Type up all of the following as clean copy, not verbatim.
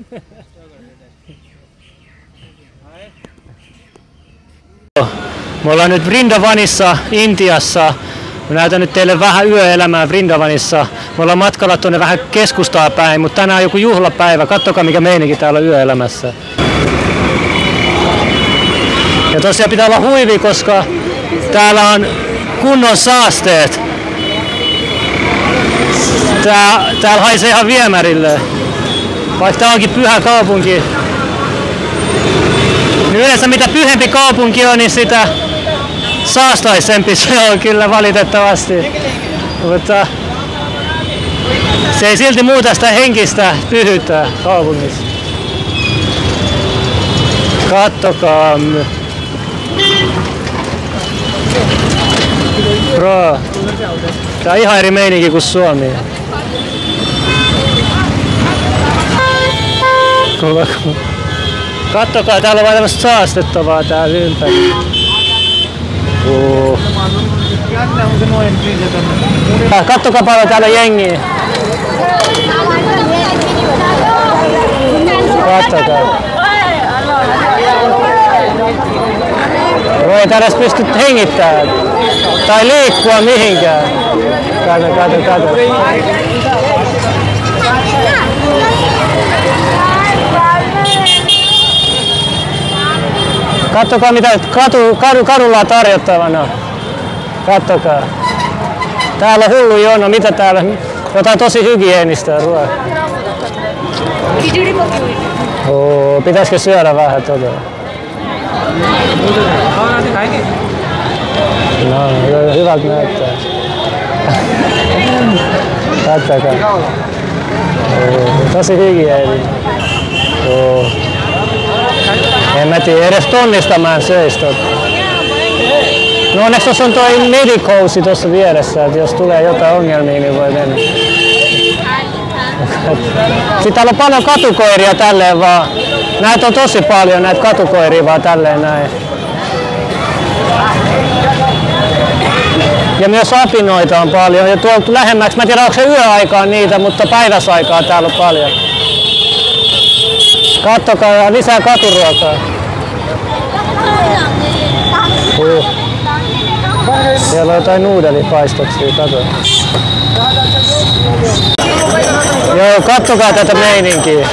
Me ollaan nyt Vrindavanissa, Intiassa. Mä näytän nyt teille vähän yöelämää Vrindavanissa. Me ollaan matkalla tuonne vähän keskustaa päin, mutta tänään on joku juhlapäivä. Kattokaa mikä meininki täällä yöelämässä. Ja tosiaan pitää olla huivi, koska täällä on kunnon saasteet. Täällä haisee ihan viemärille. Vaikka tää onkin pyhä kaupunki. Niin yleensä mitä pyhempi kaupunki on, niin sitä saastaisempi se on kyllä valitettavasti. Mutta se ei silti muuta sitä henkistä pyhyyttä kaupungissa. Kattokaa. Bro. Tää on ihan eri meininki kuin Suomi. Kattokaa, täällä on vaan tämmöstä saastettavaa täällä ympäri. Kattokaa paljon täällä jengiä. Kattokaa. Ei täällä edes pysty hengittämään tai liikkua mihinkään. Kato. Kattokaa mitä kadulla on tarjottavana. Kattokaa. Täällä on hullu jono. Mitä täällä? Jotain tosi hygienistä ruokaa. Pitäisikö syödä vähän todella? No, hyvältä näyttää. Kattokaa. Tosi hygienistä. En mä tiedä, edes tonnistamaan söistä. No onneksi tuossa on toi medikousi tuossa vieressä, että jos tulee jotain ongelmia, niin voi mennä. Sitten täällä on paljon katukoiria tälleen vaan. Näitä on tosi paljon, näitä katukoiria vaan tälleen näin. Ja myös apinoita on paljon. Ja tuolta lähemmäksi, mä en tiedä onko se yöaikaan niitä, mutta päiväsaikaa täällä on paljon. Kattokaa lisää katuruokaa. Siellä on jotain nuudelipaistoksia, kato. Joo, kattokaa tätä meininkiä.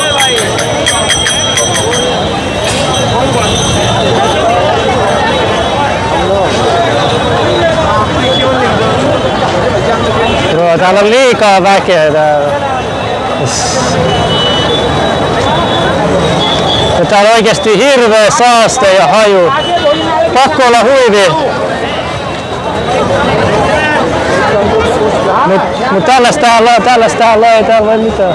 Joo, täällä on liikaa väkeä täällä. Ja täällä on oikeesti hirveä saaste ja haju. Pakko olla huivi. Mut tällaista ei täällä ole mitään.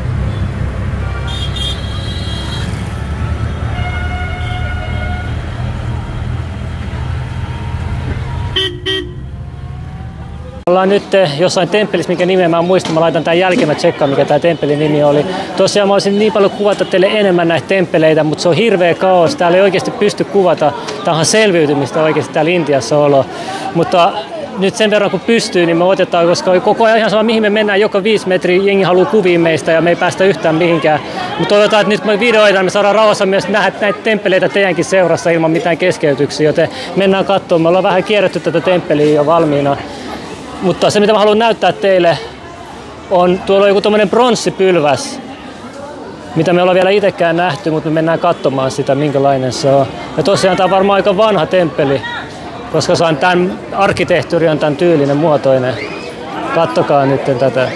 Ollaan nyt jossain temppelissä, mikä nimeä mä muistan. Mä laitan tän jälkeen, mä tsekkaan mikä tää temppelin nimi oli. Tosiaan mä olisin niin paljon kuvata teille enemmän näitä temppeleitä, mutta se on hirveä kaos. Täällä ei oikeasti pysty kuvata. Tää on selviytymistä oikeasti täällä Intiassa olo. Mutta nyt sen verran kun pystyy, niin me otetaan, koska koko ajan ihan sama mihin me mennään, joka 5 metriä jengi haluaa kuviin meistä ja me ei päästä yhtään mihinkään. Mutta toivotaan, että nyt kun me videoidaan, me saadaan rauhassa myös nähdä näitä temppeleitä teidänkin seurassa ilman mitään keskeytyksiä, joten mennään katsomaan. Me ollaan vähän kierretty tätä temppeliä jo valmiina. Mutta se mitä mä haluan näyttää teille on, tuolla on joku tommonen pronssipylväs, mitä me ollaan vielä itsekään nähty, mutta me mennään katsomaan sitä minkälainen se on. Ja tosiaan tää on varmaan aika vanha temppeli, koska se on tän arkkitehtuuri on tän tyylinen, muotoinen. Kattokaa nyt tätä.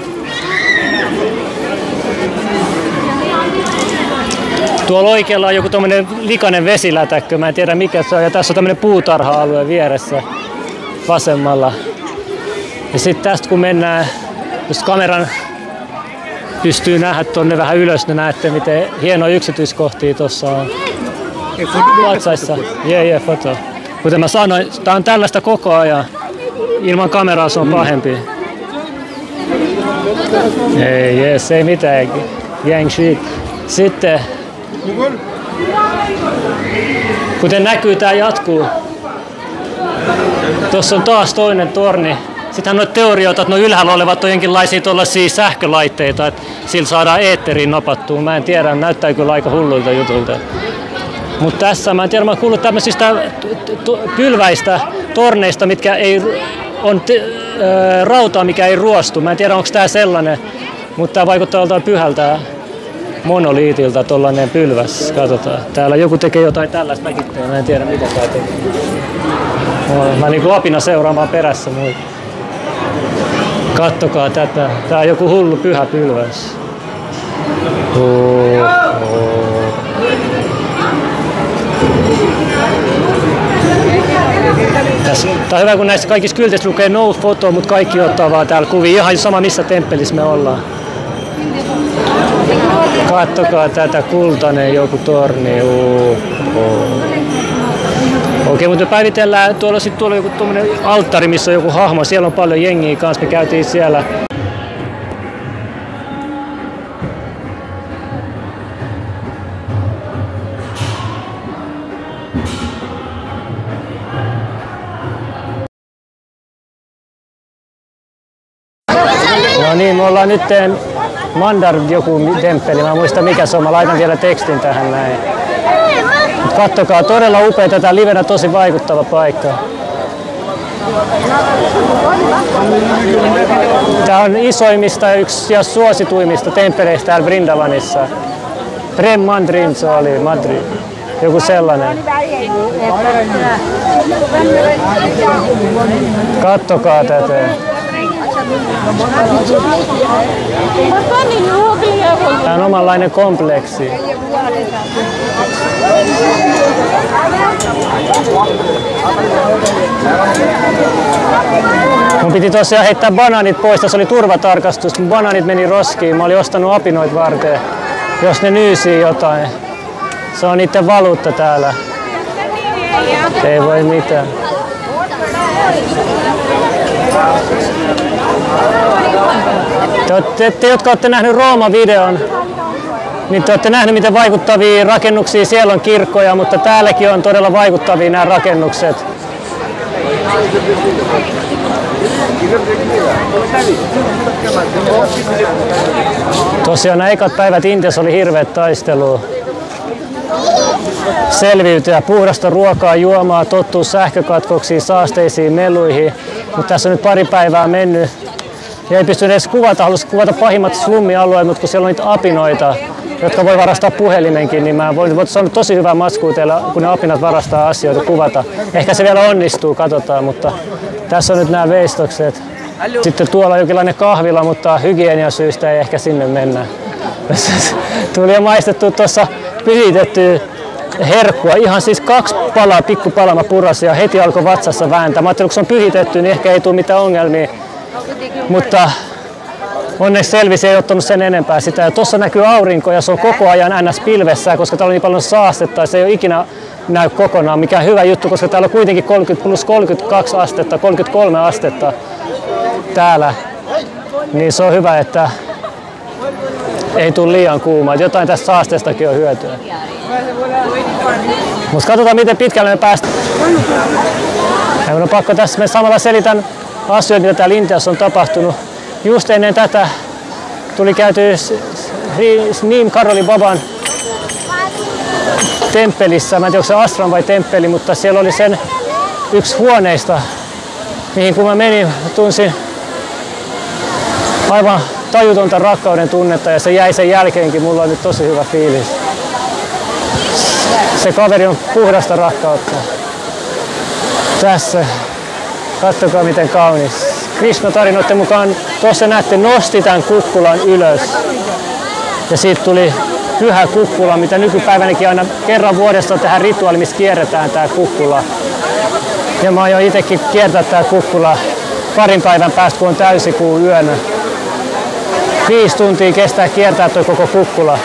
Tuolla oikealla on joku tommonen likainen vesilätäkkö, mä en tiedä mikä se on, ja tässä on tämmönen puutarha-alue vieressä vasemmalla. Ja sitten tästä kun mennään, jos kameran pystyy nähdä tonne vähän ylös, niin näette miten hienoja yksityiskohtia tuossa on. Patsaissa. Foto. Kuten mä sanoin, tää on tällaista koko ajan. Ilman kameraa se on pahempi. Ei mitään. Gang shit. Sitten, kuten näkyy, tää jatkuu. Tuossa on taas toinen torni. Sittenhän noita teorioita, että no ylhäällä olevat on jonkinlaisia tuollaisia sähkölaitteita, että sillä saadaan eetteriin napattua. Mä en tiedä, näyttää kyllä aika hullulta jutulta. Mutta tässä mä en tiedä, mä oon kuullut tämmöisistä pylväistä torneista, mitkä ei on rautaa, mikä ei ruostu. Mä en tiedä, onko tää sellainen, mutta tää vaikuttaa joltain pyhältä monoliitilta tollanen pylväs. Katsotaan. Täällä joku tekee jotain tällaista mäkin teen. Mä en tiedä, mitä tää tekee. Mä niinku apina seuraamaan perässä muita. Kattokaa tätä. Tää on joku hullu pyhä pylväs. Tää on hyvä, kun näissä kaikissa kylteissä lukee no photo, mutta kaikki ottaa vaan täällä kuvia. Ihan sama missä temppelissä me ollaan. Kattokaa tätä, kultainen joku torni. Okei, mutta me päivitellään. Tuolla on joku tuommoinen alttari, missä on joku hahmo. Siellä on paljon jengiä kanssa. Me käytiin siellä. No niin, me ollaan nyt Mandar joku temppeli, mä en muista mikä se on, mä laitan vielä tekstin tähän näin. Mut kattokaa, todella upea, tätä livenä tosi vaikuttava paikka. Tää on isoimmista ja suosituimmista temppeleistä täällä Vrindavanissa. Prem Mandrin se oli, Madrid. Joku sellainen. Kattokaa tätä. Tämä on omanlainen kompleksi. Mun piti tosiaan heittää banaanit pois, tässä oli turvatarkastus, mun banaanit meni roskiin, mä olin ostanut apinoit varten, jos ne nyysii jotain. Se on niiden valuutta täällä. Ei voi mitään. Te jotka olette nähneet Rooma-videon, niin te olette nähneet, miten vaikuttavia rakennuksia siellä on kirkkoja, mutta täälläkin on todella vaikuttavia nämä rakennukset. Tosiaan nämä ekat päivät Intiassa oli hirveät taistelua. Selviytyä puhdasta ruokaa, juomaa, tottua sähkökatkoksiin, saasteisiin, meluihin. Mutta tässä on nyt pari päivää mennyt. Ja ei pysty edes kuvata, haluaisin kuvata pahimmat slummialueet, mutta kun siellä on niitä apinoita, jotka voi varastaa puhelimenkin, niin mä voin saada tosi hyvää matskua teillä, kun ne apinat varastaa asioita kuvata. Ehkä se vielä onnistuu, katsotaan, mutta tässä on nyt nämä veistokset. Sitten tuolla on jokinlainen kahvila, mutta hygieniasyistä ei ehkä sinne mennä. Tuli jo maistettu tuossa pyhitettyä herkkua. Ihan siis 2 palaa, pikkupalaa mä purasin ja heti alkoi vatsassa vääntää. Mä ajattelin, kun se on pyhitetty, niin ehkä ei tule mitään ongelmia. Mutta onneksi selvisi, ei ottanut sen enempää sitä. Ja tuossa näkyy aurinko ja se on koko ajan ns. Pilvessä, koska täällä on niin paljon saastetta ja se ei ole ikinä näy kokonaan. Mikä hyvä juttu, koska täällä on kuitenkin 32 astetta, 33 astetta täällä. Niin se on hyvä, että ei tule liian kuumaa. Jotain tästä saasteestakin on hyötyä. Mutta katsotaan, miten pitkälle me päästään. Minun on pakko tässä, me samalla selitän asioita, mitä täällä Intiassa on tapahtunut. Just ennen tätä tuli käyty Neem Karoli Baban temppelissä. Mä en tiedä, onko se ashram vai temppeli, mutta siellä oli sen yksi huoneista, mihin kun mä menin, tunsin aivan tajutonta rakkauden tunnetta ja se jäi sen jälkeenkin. Mulla on nyt tosi hyvä fiilis. Se kaveri on puhdasta rakkautta. Tässä. Katsokaa miten kaunis. Krishna-tarinoiden mukaan tuossa näette nosti tämän kukkulan ylös. Ja siitä tuli pyhä kukkula, mitä nykypäivänäkin aina kerran vuodessa tehdään rituaali, missä kierretään tämä kukkula. Ja mä aion itsekin kiertää tämä kukkula parin päivän päästä, kun on täysikuu yönä. 5 tuntia kestää kiertää tuo koko kukkula.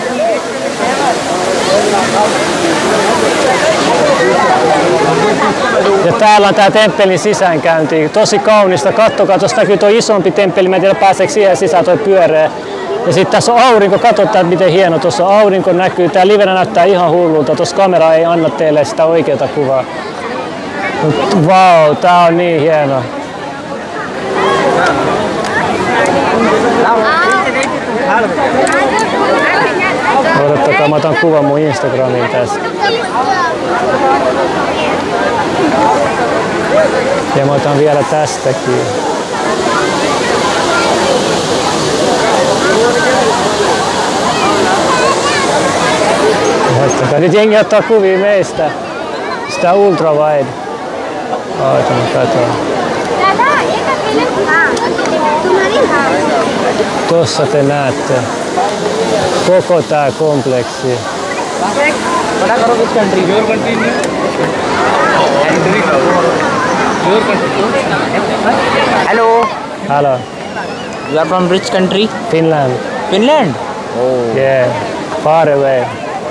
Ja täällä on tää temppelin sisäänkäynti. Tosi kaunista. Kattokaa, tuossa näkyy tuo isompi temppeli. Mä en tiedä pääseekö siihen sisään toi pyöreä. Ja sitten tässä on aurinko. Katsotaan miten hieno tuossa aurinko näkyy. Tää livenä näyttää ihan hullulta. Tuossa kamera ei anna teille sitä oikeata kuvaa. Vau, tää on niin hieno. Odottakaa, mä otan kuvan mun Instagramiin tässä. Ja mä otan vielä tästäkin. Nyt jengi ottaa kuvia meistä. Sitä ultrawide. Oota, mä katson. Tossa te näette koko tää kompleksi. Hello. Hello. You are from which country? Finland. Finland. Oh. Yeah. Far away.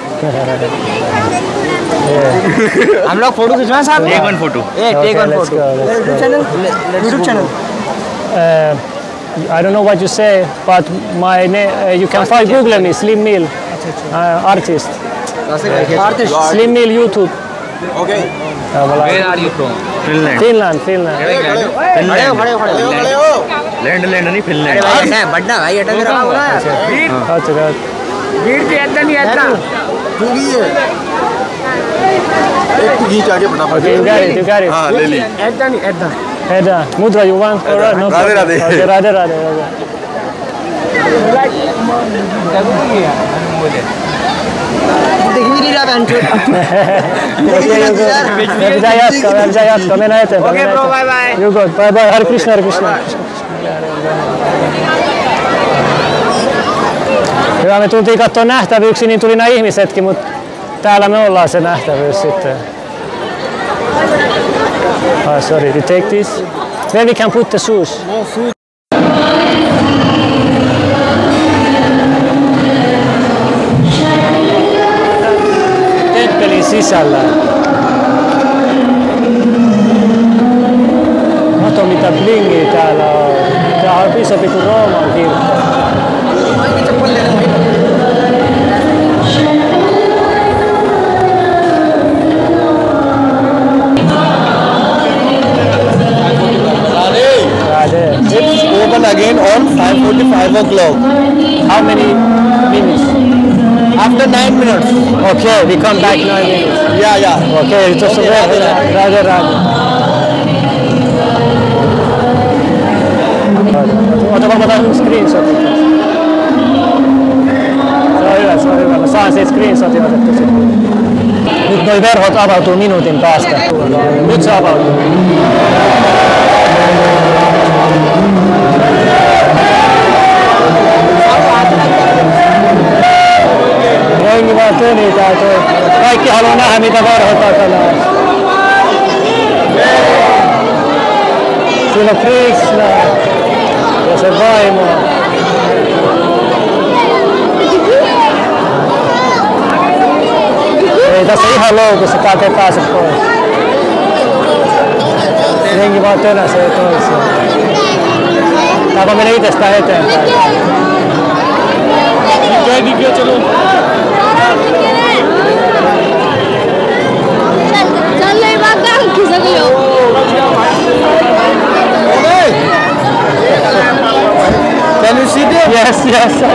Yeah. हम लोग फोटो खिंचवाएं साहब? Take one photo. Yeah, take one let's photo. go, let's go. Channel? YouTube channel. I don't know what you say, but my name, you can find Google me, Slim Mill, artist. Artist. Slim Mill YouTube. Okay. Where are you from? Finland. Finland, Finland. खड़े हो, खड़े हो, खड़े हो। Land नहीं अरे Finland. भाई ऐसा है, बढ़ना भाई अटक रहा हो ना। अच्छा, भीड़ से ऐसा नहीं ऐसा। तू भी है एक तो खींच आगे फटाफट okay, you got it, you got it. हाँ ले ली ऐसा नहीं ऐसा। Eda, Mudra, you want? Alright, no Radhe, problem. Radhe. Okay, Radhe, Radhe, Radhe. दिख भी नहीं रहा बहन चोद। Okay, you go. Vem jatka, mennään eteenpäin. Okay bro, bye bye. You go, bye bye, Hare Krishna, Hare Krishna. Hyvä, me tultiin katsoa nähtävyyksiä, niin tuli nämä ihmisetkin, mutta täällä me ollaan se nähtävyys sitten. Oh, sorry, you take this? Where we can put the shoes? Temppelin sisällä. Kato mitä blingiä täällä on. Tää on isompi kuin Rooman kirkko. It's open again on 5:45 o'clock. How many minutes? After 9 minutes. Okay, we come back 9 minutes. Yeah. Okay, just Okay, Radhe, Radhe. Ota vaan otan screenshotin. Se on hyvä. Mä saan siitä screenshotin otettu sitten. Nyt noi verhot avautuu minuutin päästä. Nyt se avautuu. Jengi vaan tönitää toi. Kaikki haluaa nähdä mitä verho takana on. Siinä on Krishna ja se vaimo. Ei tässä ihan loukussa, täältä ei pääse pois. Jengi vaan tönäsee toisiaan. Tää vaan menee itsestään eteenpäin. Can you see them? Yes.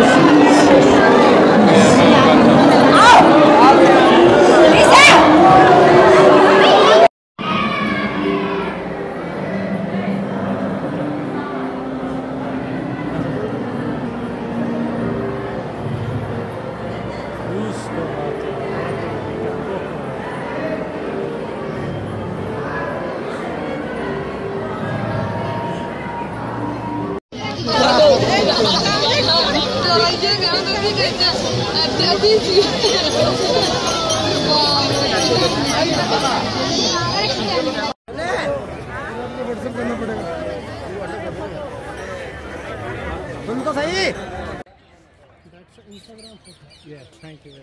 तुमको सही। Yeah, thank you.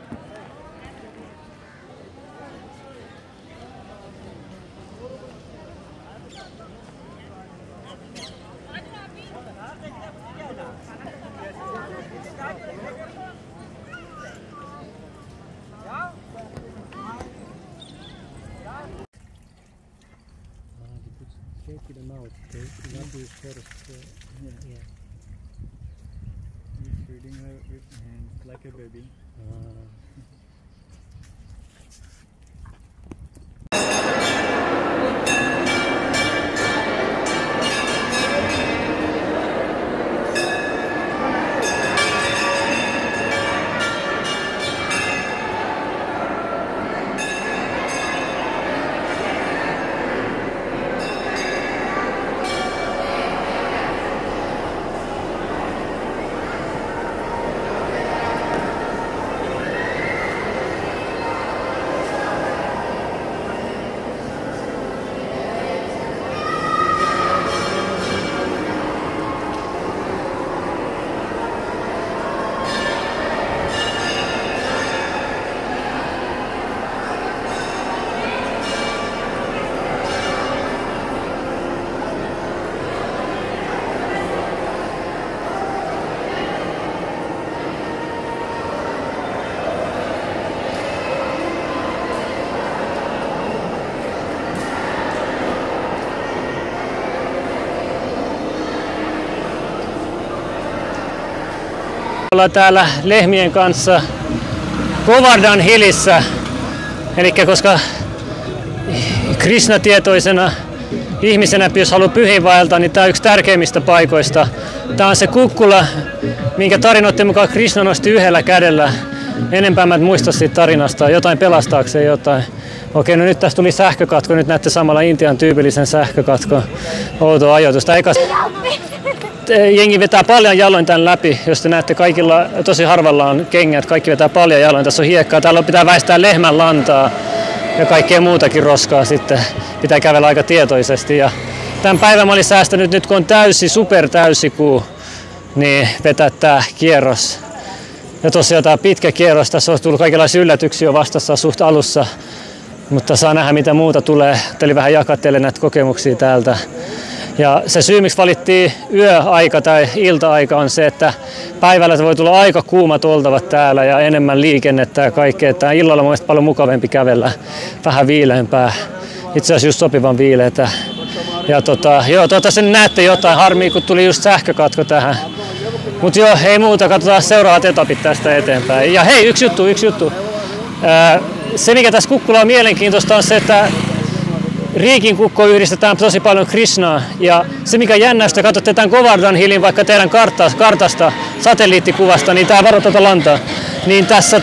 Take them out. They love you first. Yeah. holding her with hands like a baby. Ollaan täällä lehmien kanssa Govardhan Hillissä, eli koska Krishna-tietoisena ihmisenä, jos haluaa pyhiinvaeltaa, niin tämä on yksi tärkeimmistä paikoista. Tämä on se kukkula, minkä tarinoiden mukaan Krishna nosti yhdellä kädellä. Enempää mä en muista siitä tarinasta, jotain pelastaakseen jotain. Okei, no nyt tässä tuli sähkökatko, nyt näette samalla Intian tyypillisen sähkökatkon. Outo ajoitus. Jengi vetää paljon jaloin tän läpi, jos te näette kaikilla, tosi harvalla on kengät, kaikki vetää paljon jaloin, tässä on hiekkaa, täällä pitää väistää lehmän lantaa ja kaikkea muutakin roskaa sitten, pitää kävellä aika tietoisesti. Ja tämän päivän mä olin säästänyt nyt kun on super täysikuu, niin vetää tää kierros. Ja tosiaan tää pitkä kierros, tässä on tullut kaikenlaisia yllätyksiä jo vastassa suht alussa, mutta saa nähdä mitä muuta tulee, ajattelin vähän jakaa teille näitä kokemuksia täältä. Ja se syy, miksi valittiin yöaika tai ilta-aika, on se, että päivällä se voi tulla aika kuumat oltavat täällä ja enemmän liikennettä ja kaikkea. Että illalla on mielestäni paljon mukavampi kävellä, vähän viileämpää, itse asiassa just sopivan viileätä. Ja toivottavasti näette jotain, harmia kun tuli just sähkökatko tähän. Mutta joo, ei muuta, katsotaan seuraavat etapit tästä eteenpäin. Ja hei, yksi juttu. Se mikä tässä kukkulla on mielenkiintoista on se, että Riikin kukko yhdistetään tosi paljon Krishnaa ja se mikä jännästä, katsotte tämän Govardhan Hillin vaikka teidän kartasta, satelliittikuvasta, niin tää varo tuota lantaa, niin tässä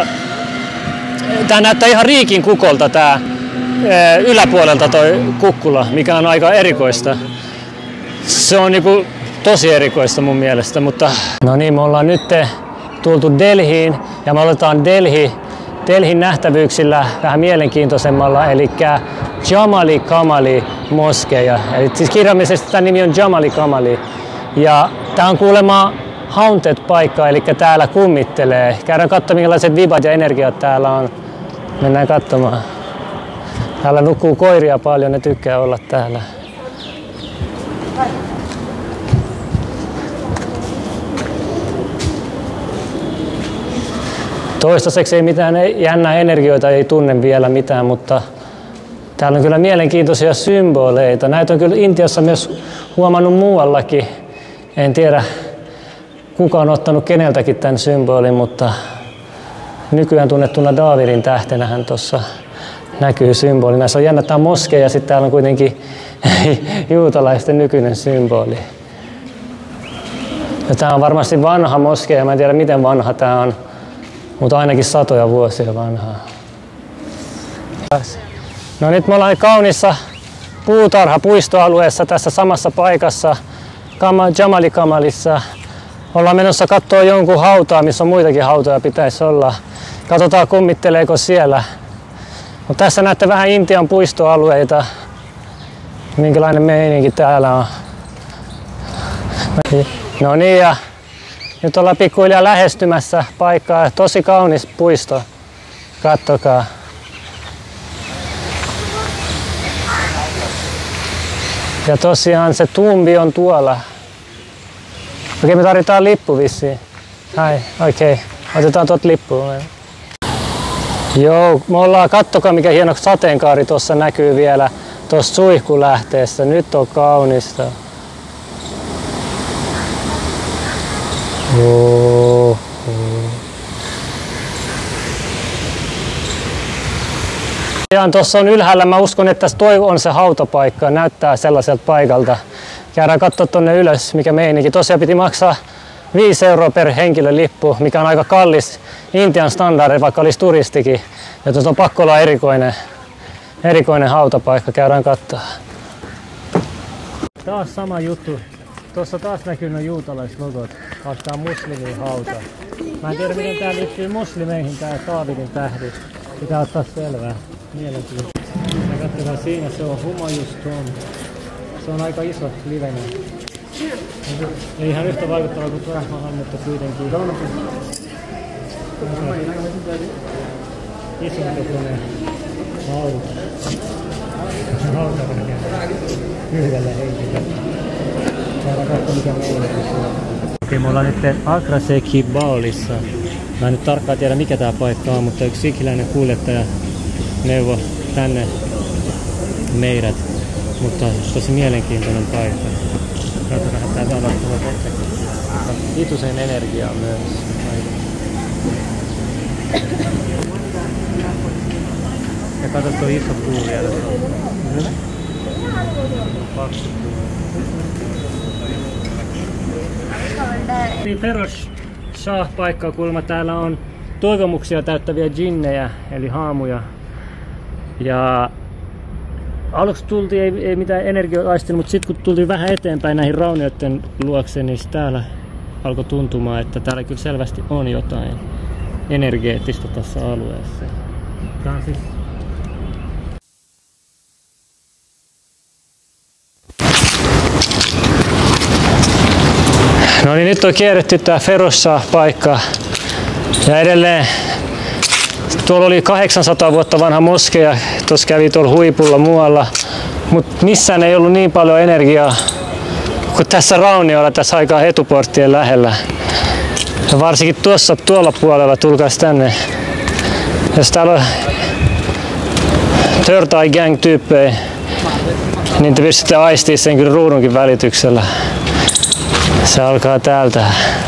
tää näyttää ihan Riikin kukolta tää yläpuolelta toi kukkula, mikä on aika erikoista. Se on niinku tosi erikoista mun mielestä, mutta no niin, me ollaan nyt tultu Delhiin ja me aloitetaan Delhin nähtävyyksillä vähän mielenkiintoisemmalla, eli Jamali Kamali moskeja. Eli siis kirjaimellisesti tämä nimi on Jamali Kamali. Ja tämä on kuulemma haunted paikka, eli täällä kummittelee. Käydään katsomaan minkälaiset vibat ja energiat täällä on. Mennään katsomaan. Täällä nukkuu koiria paljon, ne tykkää olla täällä. Toistaiseksi ei mitään jännää energioita, ei tunne vielä mitään, mutta täällä on kyllä mielenkiintoisia symboleita. Näitä on kyllä Intiassa myös huomannut muuallakin. En tiedä kuka on ottanut keneltäkin tämän symbolin, mutta nykyään tunnettuna Daavidin tähtenähän tuossa näkyy symbolina. Se on jännä, tämä on moskeja ja sitten täällä on kuitenkin juutalaisten nykyinen symboli. Ja tämä on varmasti vanha moskeja, mä en tiedä miten vanha tämä on. Mutta ainakin satoja vuosia vanhaa. No nyt me ollaan kaunissa puutarha-puistoalueessa tässä samassa paikassa Jamali Kamalissa. Ollaan menossa katsoa jonkun hautaa, missä on muitakin hautoja pitäisi olla. Katsotaan kummitteleeko siellä. No, tässä näette vähän Intian puistoalueita. Minkälainen meininki täällä on. No niin, ja nyt ollaan pikkuhiljaa lähestymässä paikkaa. Tosi kaunis puisto. Kattokaa. Ja tosiaan se tumbi on tuolla. Okei, me tarvitaan lippu vissiin. Okei. Otetaan tuot lippu. Joo, me ollaan, kattokaa mikä hieno sateenkaari tuossa näkyy vielä tuossa suihkulähteessä. Nyt on kaunista. Oho. Tuossa on ylhäällä, mä uskon, että toi on se hautapaikka, näyttää sellaiselta paikalta. Käydään katsoa tonne ylös, mikä meininki. Tosiaan piti maksaa 5 € per henkilölippu, mikä on aika kallis Intian standardi, vaikka olisi turistikin. Ja tuossa on pakko olla erikoinen hautapaikka, käydään katsoa. Taas sama juttu. Tuossa taas näkyy nuo juutalaislogot, vaikka tää on muslimien hauta. Mä en tiedä miten tää liittyy muslimeihin, tää Daavidin tähdi. Pitää ottaa selvää. Mielenkiintoista. Ja katsotaan siinä, se on Humayun's Tomb. Se on aika iso livenä. Ei ihan yhtä vaikuttava kuin Taj Mahal, mutta kuitenkin. Iso kokoinen hauta. Hauta yhdellä henkilöllä. Käydään katsomaan mikä meillä on. Okei, me ollaan nyt Agra Sekhi Baolissa. Mä en nyt tarkkaan tiedä mikä tää paikka on, mutta yksi sikhiläinen kuljettaja neuvo tänne meidät. Mutta tosi mielenkiintoinen paikka. Katsotaan, että tää on hitusen energiaa myös. Ja katso tuo iso puu vielä. Paksu puu. Feroz Shah-paikka kuulemma täällä on toivomuksia täyttäviä djinnejä, eli haamuja. Ja aluksi tultiin, ei mitään energiaa aistinut, mutta sitten kun tultiin vähän eteenpäin näihin raunioiden luokse, niin täällä alkoi tuntumaan, että täällä kyllä selvästi on jotain energeettistä tässä alueessa. Tää on siis no niin, nyt on kierretty tää Feroz Shah-paikka. Ja edelleen tuolla oli 800 vuotta vanha moskeja, tuossa kävi tuolla huipulla muualla, mutta missään ei ollut niin paljon energiaa kuin tässä raunioilla, tässä aikaa etuporttien lähellä. Ja varsinkin tuolla puolella, tulkaas tänne. Jos täällä on Third Eye Gang -tyyppejä, niin te pystytte aistimaan sen kyllä ruudunkin välityksellä. Se alkaa täältä.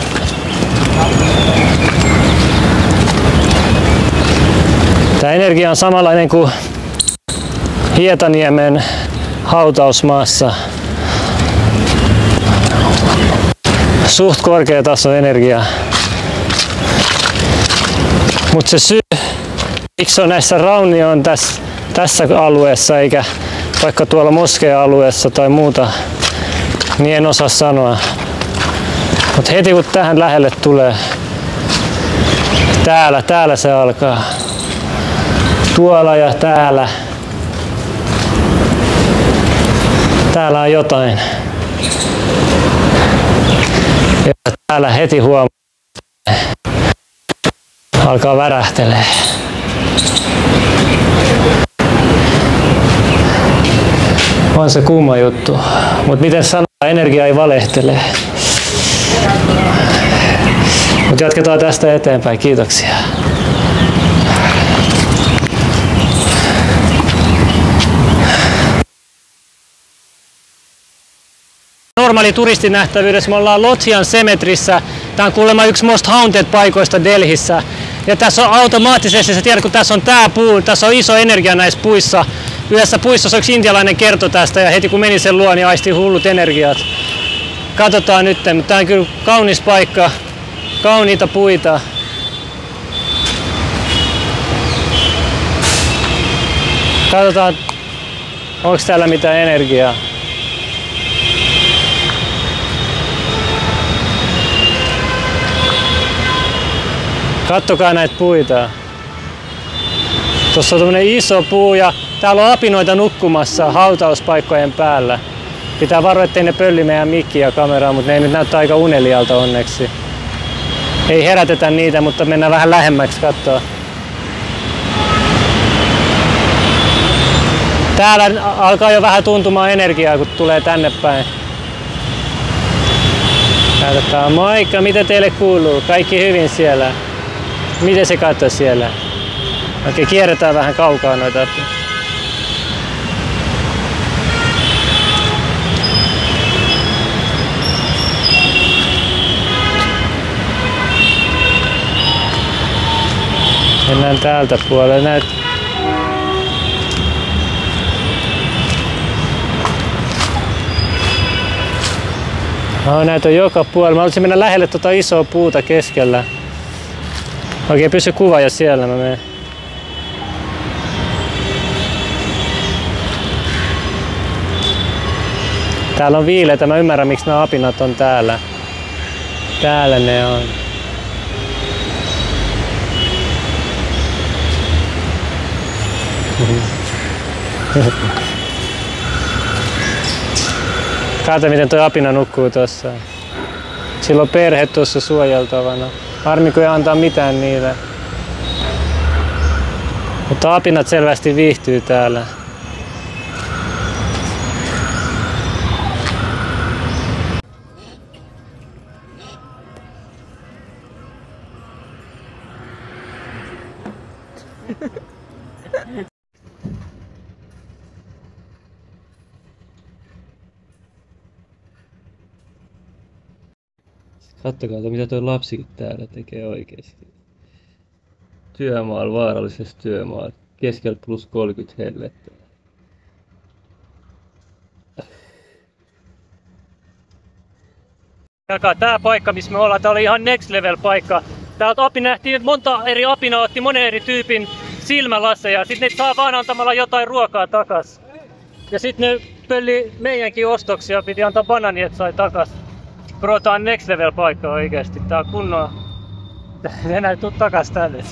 Tämä energia on samanlainen kuin Hietaniemen hautausmaassa. Suht korkea taso energia. Mutta se syy, miksi on näissä raunio on tässä alueessa eikä vaikka tuolla moskeja-alueessa tai muuta, niin en osaa sanoa. Mutta heti kun tähän lähelle tulee, täällä se alkaa. Tuolla ja täällä. Täällä on jotain. Ja täällä heti huomaa. Alkaa värähtelee. On se kuuma juttu. Mut miten sanoa, energia ei valehtele. Mut jatketaan tästä eteenpäin. Kiitoksia. Normaali turistinähtävyydessä me ollaan Lothian Cemeteryssä. Tää on kuulemma yksi most haunted paikoista Delhissä. Ja tässä on automaattisesti, sä tiedät, kun tässä on tää puu, tässä on iso energia näissä puissa. Yhdessä puissa yksi intialainen kertoi tästä ja heti kun meni sen luo, niin aisti hullut energiat. Katsotaan nyt, mutta tää on kyllä kaunis paikka. Kauniita puita. Katsotaan, onko täällä mitään energiaa. Kattokaa näitä puita. Tuossa on tämmönen iso puu ja täällä on apinoita nukkumassa hautauspaikkojen päällä. Pitää varoa, ettei ne pölli meidän mikkiä ja kameraa, mutta ne ei nyt näyttää aika unelialta onneksi. Ei herätetä niitä, mutta mennään vähän lähemmäksi katsoa. Täällä alkaa jo vähän tuntumaan energiaa, kun tulee tänne päin. Katsotaan. Moikka, mitä teille kuuluu? Kaikki hyvin siellä? Miten se katsoo siellä? Okei, kierretään vähän kaukaa noita. Mennään täältä puolelle. Näitä on joka puolella. Mä haluaisin mennä lähelle tuota isoa puuta keskellä. Oikein pysy kuvaaja siellä. Mä menen. Täällä on viileitä. Mä ymmärrän miksi nämä apinat on täällä. Täällä ne on. Kato miten tuo apina nukkuu tossa. Sillä on perhe tuossa suojeltavana. Harmi kun ei antaa mitään niille. Mutta apinat selvästi viihtyy täällä. Kattokaa, mitä tuo lapsikin täällä tekee oikeesti. Työmaalla, vaarallisessa työmaalla. Keskellä plus 30 helvettä. Tää paikka, missä me ollaan, tää oli ihan next level paikka. Täältä nähtiin, että monta eri apinaa otti monen eri tyypin silmälaseja. Sitten ne saa vaan antamalla jotain ruokaa takas. Ja sitten ne pölli meidänkin ostoksia, piti antaa banani, että sai takas. Bro, tää on next level paikka oikeesti. Tää on kunnon... Enää tuu takas tänne.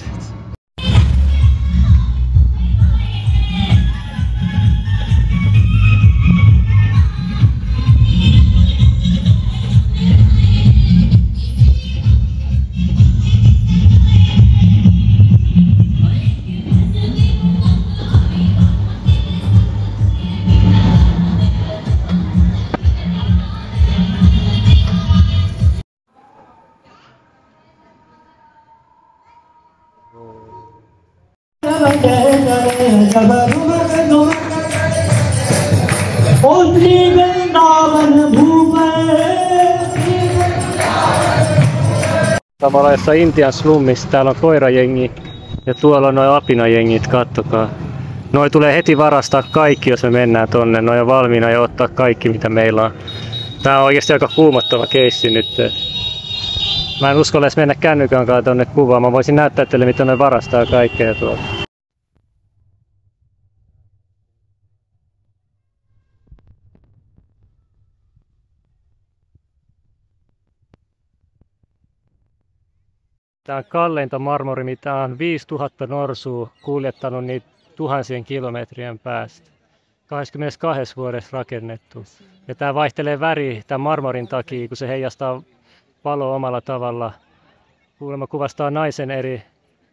Tavallaan jossain Intian slummissa täällä on koirajengi ja tuolla on noin apinajengit, kattokaa. Noi tulee heti varastaa kaikki, jos me mennään tonne. Noi on valmiina ja ottaa kaikki mitä meillä on. Tää on oikeasti aika kuumottava keissi nyt. Mä en uskalla edes mennä kännykän kanssa tonne kuvaan. Mä voisin näyttää teille miten ne varastaa kaikkea tuolta. Tää on kalleinta marmori, mitä on 5000 norsua kuljettanut niitä tuhansien kilometrien päästä. 22 vuodessa rakennettu. Ja tää vaihtelee väriä tämän marmorin takia, kun se heijastaa valoa omalla tavalla. Kuulemma kuvastaa naisen eri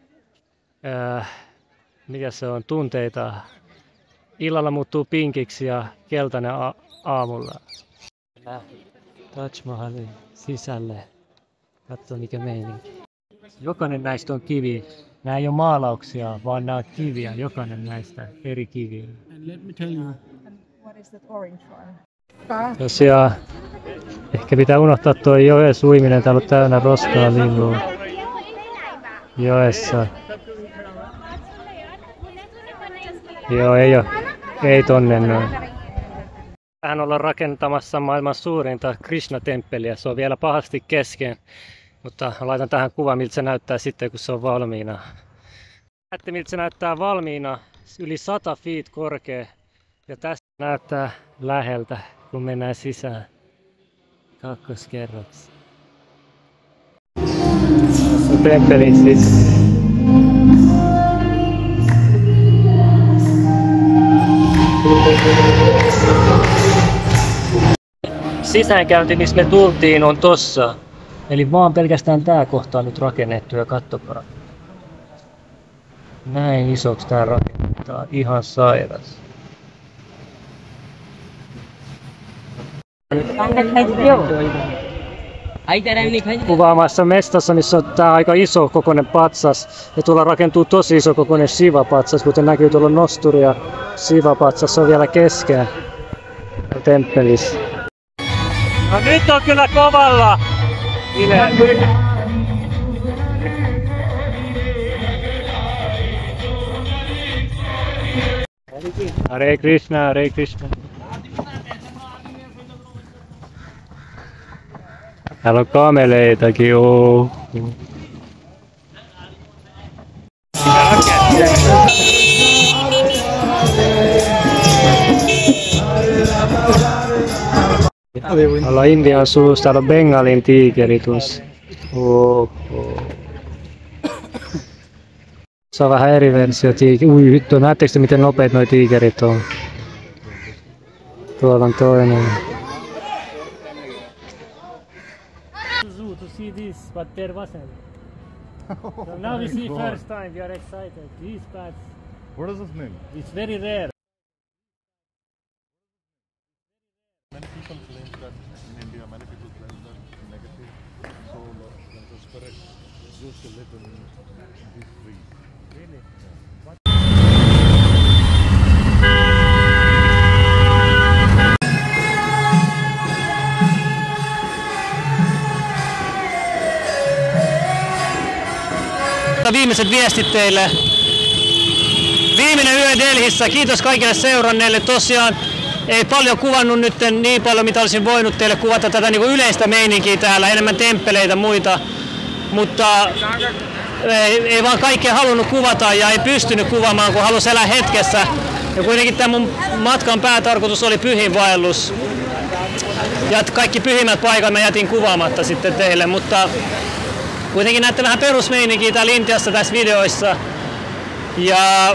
mitä se on, tunteita. Illalla muuttuu pinkiksi ja keltainen aamulla. Taj Mahalin sisälle. Katso mikä meininki. Jokainen näistä on kivi. Nämä ei ole maalauksia, vaan nämä on kiviä. Jokainen näistä eri kiviä. Tosiaan, ehkä pitää unohtaa tuo joessa uiminen. Täällä on täynnä roskaa linnua. Joessa. Joo, ei tonne noin. Tähän ollaan rakentamassa maailman suurinta Krishna-temppeliä. Se on vielä pahasti kesken. Mutta laitan tähän kuvan, miltä se näyttää sitten, kun se on valmiina. Näette, miltä se näyttää valmiina. Yli 100 feet korkea. Ja tästä näyttää läheltä, kun mennään sisään. Kakkoskerroksi. Tässä on temppelin sisään. Sisäänkäynti, missä me tultiin, on tossa. Eli vaan pelkästään tää kohta on nyt rakennettu ja kattokaa. Näin isoksi tää rakennetaan. Ihan sairas. Kuvaamassa mestassa, missä on tää aika iso kokoinen patsas. Ja tuolla rakentuu tosi iso kokoinen Shiva-patsas, kuten näkyy tuolla nosturi ja Shiva-patsas on vielä kesken temppelissä. No nyt on kyllä kovalla! Hare Krishna, Hare Krishna. Täällä on kameleitakin, oo. Ollaan Intian suussa, täällä on Bengalin tiikeri tuossa. Se on vähän eri versio tiikeri. Ui hitto, näettekö te miten nopeet noi tiikerit on? Tuolla on toinen. To see this, but there wasn't. So now we see first time, we are excited. These bats. What is his name? It's very rare. Many people claim that in India, many people claim that negative soul or the spirit used to live in these trees. Really? Viimeiset viestit teille. Viimeinen yö Delhissä. Kiitos kaikille seuranneille. Tosiaan ei paljon kuvannut nyt niin paljon, mitä olisin voinut teille kuvata tätä niin kuin yleistä meininkiä täällä, enemmän temppeleitä muita, mutta ei vaan kaikkea halunnut kuvata ja ei pystynyt kuvaamaan, kun halusi elää hetkessä. Ja kuitenkin tämä mun matkan päätarkoitus oli pyhinvaellus. Ja kaikki pyhimmät paikat mä jätin kuvaamatta sitten teille, mutta kuitenkin näette vähän perusmeininkiä täällä Intiassa tässä videoissa. Ja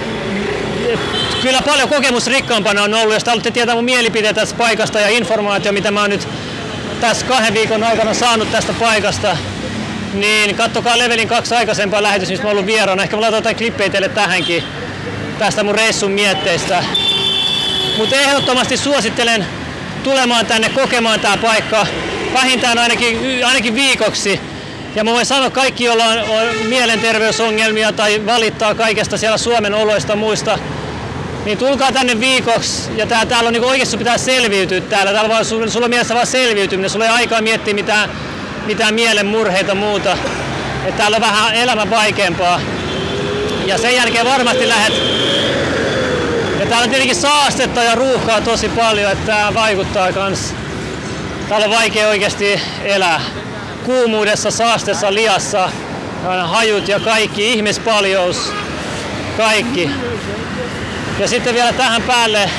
kyllä paljon kokemusrikkaampana on ollut, jos te haluatte tietää mun mielipiteitä tästä paikasta ja informaatio, mitä mä oon nyt tässä 2 viikon aikana saanut tästä paikasta, niin kattokaa Levelin 2 aikaisempaa lähetys, missä mä oon ollut vieraana. Ehkä mä laitan jotain klippejä teille tähänkin tästä mun reissun mietteistä. Mutta ehdottomasti suosittelen tulemaan tänne kokemaan tää paikka vähintään ainakin viikoksi. Ja mä voin sanoa, kaikki, joilla on mielenterveysongelmia tai valittaa kaikesta siellä Suomen oloista muista, niin tulkaa tänne viikoksi. Ja täällä on niin oikeasti pitää selviytyä täällä. Vaan sulla on mielessä vaan selviytyminen. Sulla ei aikaa miettiä mitään mielenmurheita muuta. Et täällä on vähän elämä vaikeampaa. Ja sen jälkeen varmasti lähdet. Ja täällä on tietenkin saastetta ja ruuhkaa tosi paljon, että tää vaikuttaa kans. Täällä on vaikea oikeasti elää. Kuumuudessa, saasteessa, liassa, hajut ja kaikki, ihmispaljous, kaikki. Ja sitten vielä tähän päälle,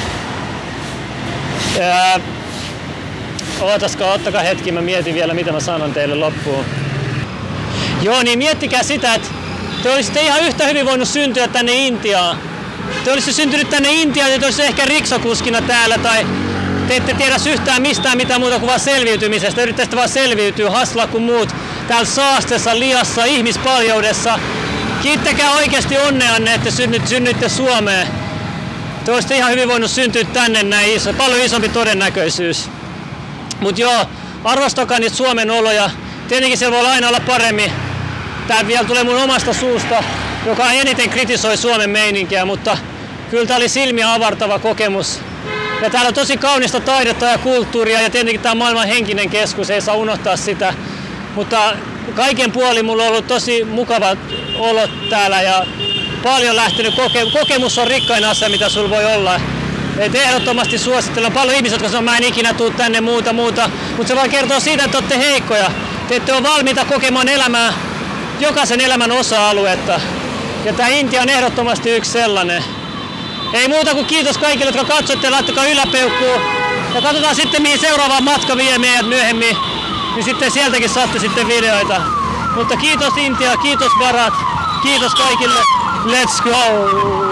ottakaa hetki, mä mietin vielä mitä mä sanon teille loppuun. Joo, niin miettikää sitä, että te olisitte ihan yhtä hyvin voinut syntyä tänne Intiaan. Te olisitte syntynyt tänne Intiaan ja te olisitte ehkä riksakuskina täällä tai te ette tiedä yhtään mistään mitään muuta kuin vaan selviytymisestä. Yrittäisitte vaan selviytyä, haslaa kuin muut. Täällä saasteessa, liassa, ihmispaljoudessa. Kiittäkää oikeasti onneanne, että synnyitte Suomeen. Te olisitte ihan hyvin voinut syntyä tänne näin paljon isompi todennäköisyys. Mut joo, arvostakaa niitä Suomen oloja. Tietenkin siellä voi aina olla paremmin. Tää vielä tulee mun omasta suusta, joka eniten kritisoi Suomen meininkiä, mutta kyllä tää oli silmiä avartava kokemus. Ja täällä on tosi kaunista taidetta ja kulttuuria ja tietenkin tämä on maailman henkinen keskus, ei saa unohtaa sitä. Mutta kaiken puolin mulla on ollut tosi mukavat olot täällä ja paljon lähtenyt kokemus on rikkain asia, mitä sulla voi olla. Et ehdottomasti suosittelen paljon ihmisiä, jotka sanoo, mä en ikinä tuu tänne muuta, mutta se vaan kertoo siitä, että olette heikkoja. Te ette ole valmiita kokemaan elämää, jokaisen elämän osa-aluetta. Ja tää Intia on ehdottomasti yksi sellainen. Ei muuta kuin kiitos kaikille, jotka katsoitte, laittakaa yläpeukkuun. Ja katsotaan sitten mihin seuraava matka vie meidät myöhemmin. Niin sitten sieltäkin saatte sitten videoita. Mutta kiitos Intia, kiitos Bharat, kiitos kaikille. Let's go!